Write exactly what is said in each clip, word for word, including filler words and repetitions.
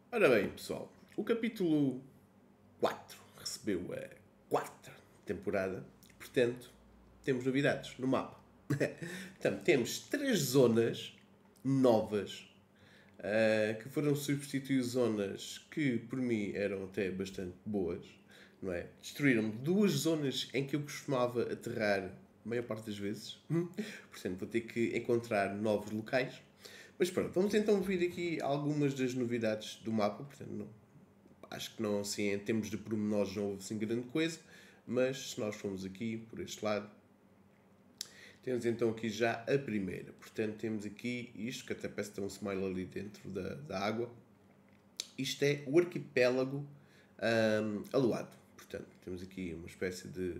Ora bem, pessoal, o capítulo quatro recebeu a quarta temporada, portanto, temos novidades no mapa. Então, temos três zonas novas uh, que foram substituir zonas que, por mim, eram até bastante boas, não é? Destruíram duas zonas em que eu costumava aterrar a maior parte das vezes, portanto, vou ter que encontrar novos locais. Mas pronto, vamos então ver aqui algumas das novidades do mapa. Portanto, não, acho que não, assim, em termos de pormenores não houve assim grande coisa, mas se nós formos aqui por este lado, temos então aqui já a primeira. Portanto, temos aqui isto, que até parece ter um smile ali dentro da, da água. Isto é o arquipélago um, aluado. Portanto, temos aqui uma espécie de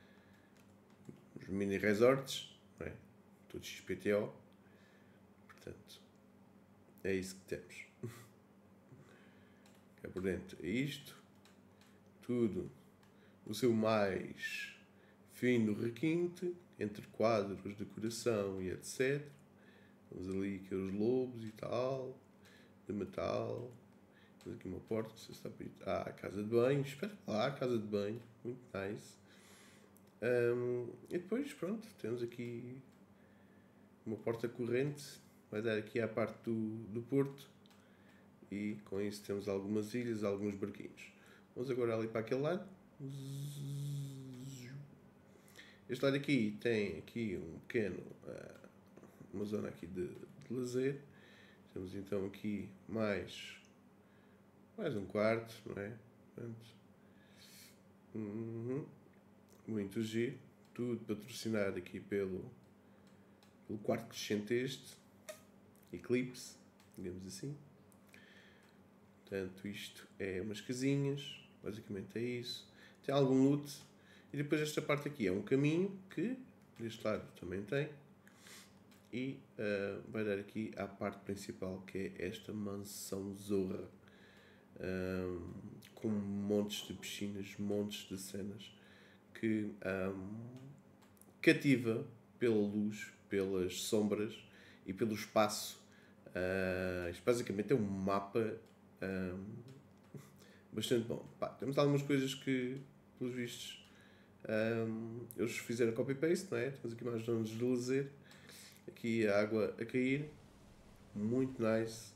mini resorts, não é? Tudo X P T O. Portanto, é isso que temos. Cá por dentro é isto. Tudo o seu mais fino requinte, entre quadros, decoração e etcétera. Temos ali aqueles lobos e tal, de metal. Temos aqui uma porta, não sei se está para ir. Ah, a casa de banho, espetacular, casa de banho, muito nice. Um, e depois, pronto, temos aqui uma porta corrente, vai dar aqui à parte do, do porto. E com isso temos algumas ilhas, alguns barquinhos. Vamos agora ali para aquele lado. Este lado aqui tem aqui um pequeno, uma zona aqui de, de lazer. Temos então aqui mais, mais um quarto, não é? Portanto, uhum, muito giro. Tudo patrocinado aqui pelo, pelo quarto crescente este, Eclipse, digamos assim. Portanto, isto é umas casinhas, basicamente é isso. Tem algum loot. E depois esta parte aqui é um caminho que deste lado também tem. E uh, vai dar aqui à parte principal, que é esta mansão zorra. Um, com montes de piscinas, montes de cenas. Que um, cativa pela luz, pelas sombras e pelo espaço. Uh, isto basicamente é um mapa um, bastante bom. Pá, temos algumas coisas que, pelos vistos, um, eles fizeram copy-paste, não é? Temos aqui mais zonas de lazer. Aqui a água a cair. Muito nice.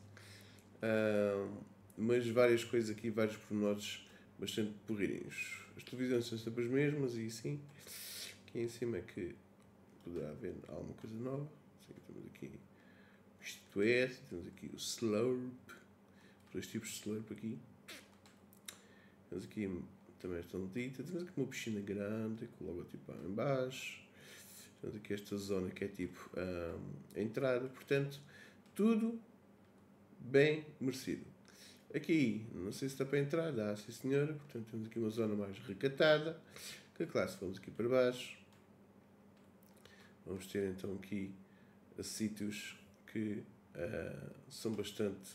Um, mas várias coisas aqui, vários pormenores bastante porreirinhos. As televisões são sempre as mesmas e sim. Aqui em cima é que poderá haver alguma coisa nova. Sim, temos aqui o isto é, temos aqui o Slurp. Dois tipos de Slurp aqui. Temos aqui também esta notita. Temos aqui uma piscina grande com o logotipo em baixo. Temos aqui esta zona que é tipo um, a entrada. Portanto, tudo bem merecido. Aqui, não sei se está para entrar, dá, sim senhora. Portanto, temos aqui uma zona mais recatada. Que claro, se vamos aqui para baixo, vamos ter então aqui sítios que uh, são bastante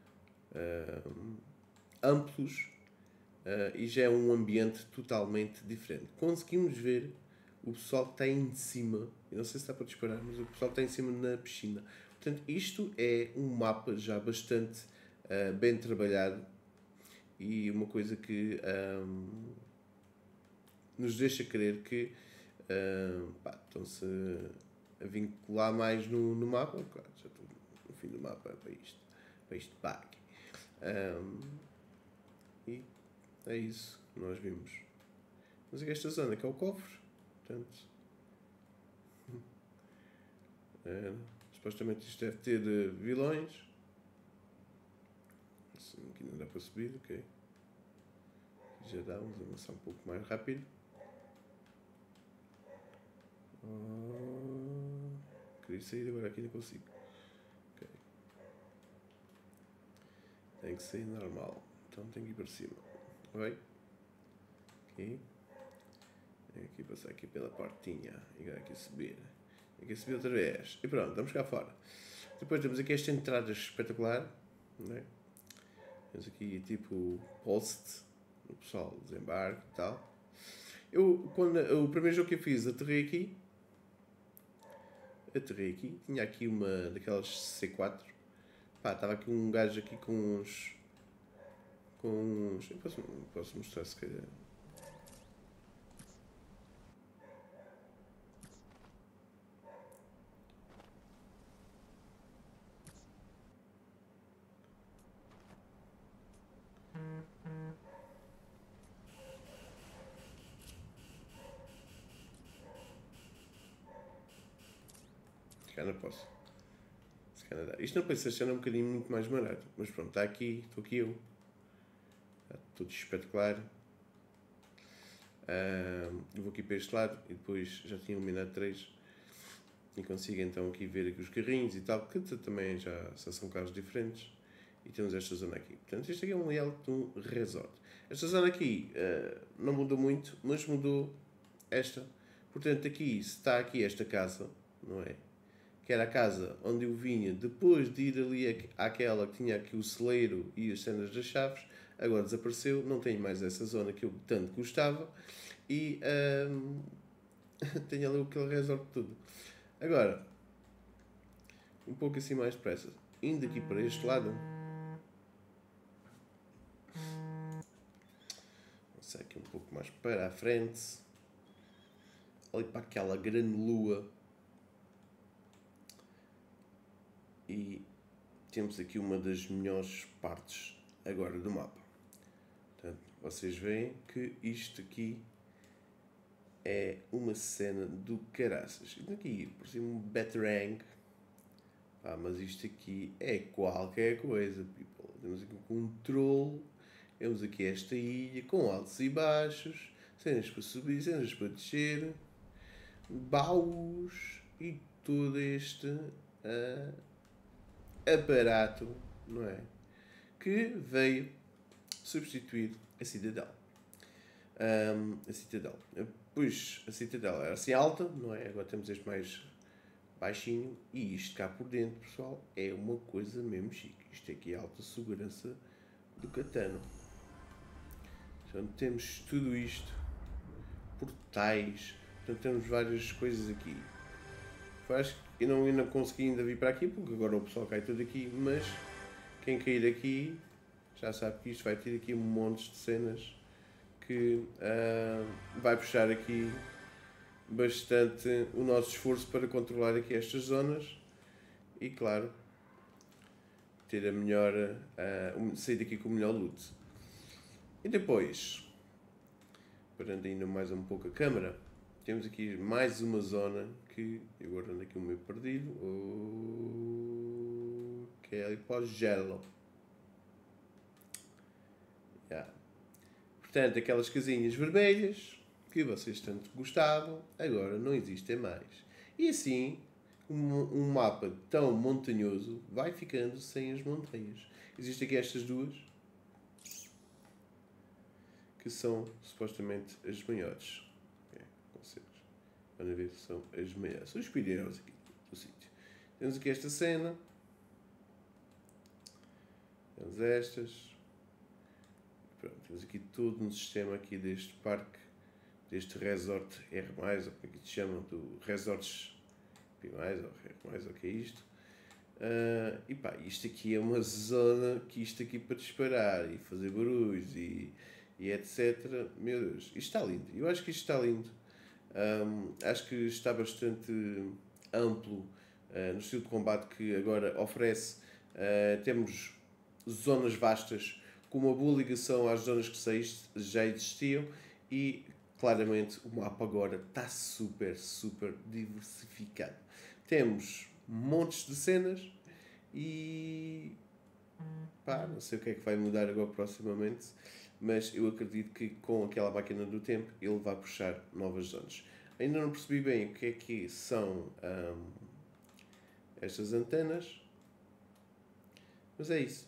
uh, amplos uh, e já é um ambiente totalmente diferente. Conseguimos ver o pessoal que está em cima, eu não sei se está para disparar, mas o pessoal que está em cima na piscina. Portanto, isto é um mapa já bastante uh, bem trabalhado e uma coisa que um, nos deixa crer que uh, pá, estão-se a vincular mais no, no mapa. Claro, já estou no fim do mapa para isto, para isto back. Um, e é isso que nós vimos. Mas aqui esta zona que é o cofre, portanto, é, supostamente isto deve ter uh, vilões. Assim, aqui não dá para subir, ok. Já dá, vamos avançar um pouco mais rápido. Oh, queria sair, agora aqui não consigo. Okay. Tem que sair normal. Então tem que ir para cima. Ok? Aqui. Tem que passar aqui pela portinha. E agora aqui subir. Aqui subir outra vez. E pronto, vamos cá fora. Depois temos aqui esta entrada espetacular. Né? Temos aqui tipo post. O pessoal desembarque e tal. Eu, quando, o primeiro jogo que eu fiz, aterrei aqui. Aterrei aqui. Tinha aqui uma daquelas C quatro. Pá, estava aqui um gajo aqui com uns, com uns... Eu posso, posso mostrar se calhar. Se calhar não posso. Se calhar dá. Isto na PlayStation é um bocadinho muito mais barato. Mas pronto, está aqui, estou aqui eu. Está tudo espetacular. Uh, eu vou aqui para este lado e depois já tinha eliminado três. E consigo então aqui ver aqui os carrinhos e tal, que também já, já são carros diferentes. E temos esta zona aqui. Portanto, este aqui é um layout de um resort. Esta zona aqui uh, não mudou muito, mas mudou esta. Portanto, aqui está aqui esta casa, não é? Que era a casa onde eu vinha depois de ir ali àquela que tinha aqui o celeiro e as cenas das chaves. Agora desapareceu, não tenho mais essa zona que eu tanto gostava. E um, tenho ali aquele resort tudo. Agora, um pouco assim mais depressa. Indo aqui para este lado. Vou sair aqui um pouco mais para a frente. Ali para aquela grande lua. E temos aqui uma das melhores partes agora do mapa. Portanto, vocês veem que isto aqui é uma cena do caraças. Isto aqui, por cima, um Batarang. Ah, mas isto aqui é qualquer coisa, people. Temos aqui um controle. Temos aqui esta ilha com altos e baixos. Cenas para subir, cenas para descer. Baús. E todo este uh, aparato, não é? Que veio substituir a Citadel. Um, a Citadel. Pois, a Citadel era assim alta, não é? Agora temos este mais baixinho. E isto cá por dentro, pessoal, é uma coisa mesmo chique. Isto aqui é a alta segurança do Catano. Então temos tudo isto. Portais. Portanto, temos várias coisas aqui. Acho que eu não, eu não consegui ainda vir para aqui, porque agora o pessoal cai tudo aqui. Mas quem cair aqui já sabe que isto vai ter aqui um monte de cenas que uh, vai puxar aqui bastante o nosso esforço para controlar aqui estas zonas e, claro, ter a melhor, uh, sair daqui com o melhor loot. E depois, parando ainda mais um pouco a câmera, temos aqui mais uma zona que eu agora ando aqui um meio perdido, oh, que é ali para o gelo. Yeah. Portanto, aquelas casinhas vermelhas que vocês tanto gostavam, agora não existem mais. E assim, um, um mapa tão montanhoso vai ficando sem as montanhas. Existem aqui estas duas, que são supostamente as maiores. É, vocês podem ver que são as maiores. São os Pirineus aqui do sítio. Temos aqui esta cena. Temos estas. Pronto, temos aqui todo um sistema aqui deste parque, deste resort R mais, ou como é que se chama, do resorts P mais, ou R mais, ou o que é isto. Uh, e pá, isto aqui é uma zona que isto aqui para disparar e fazer barulhos e, e etcétera. Meu Deus, isto está lindo. Eu acho que isto está lindo. Um, acho que está bastante amplo uh, no estilo de combate que agora oferece. Uh, temos zonas vastas com uma boa ligação às zonas que já existiam e claramente o mapa agora está super, super diversificado. Temos montes de cenas e pá, não sei o que é que vai mudar agora proximamente, mas eu acredito que com aquela máquina do tempo ele vai puxar novas zonas. Ainda não percebi bem o que é que são hum, estas antenas, mas é isso.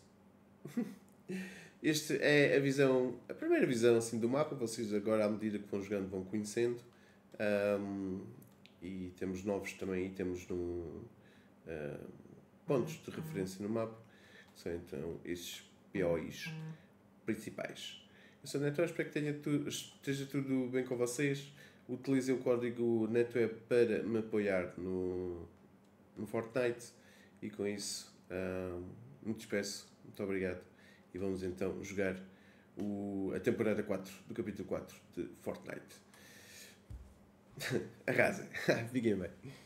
Esta é a visão, a primeira visão assim, do mapa. Vocês agora, à medida que vão jogando, vão conhecendo. Um, e temos novos também, e temos um, uh, pontos de referência no mapa, que são então estes P O Is principais. Eu sou o Neto, espero que tenha tu, esteja tudo bem com vocês. Utilizem o código NETWEB para me apoiar no, no Fortnite e com isso um, me despeço. Muito obrigado. E vamos então jogar o, a temporada quatro do capítulo quatro de Fortnite. Arrasem. Fiquem bem.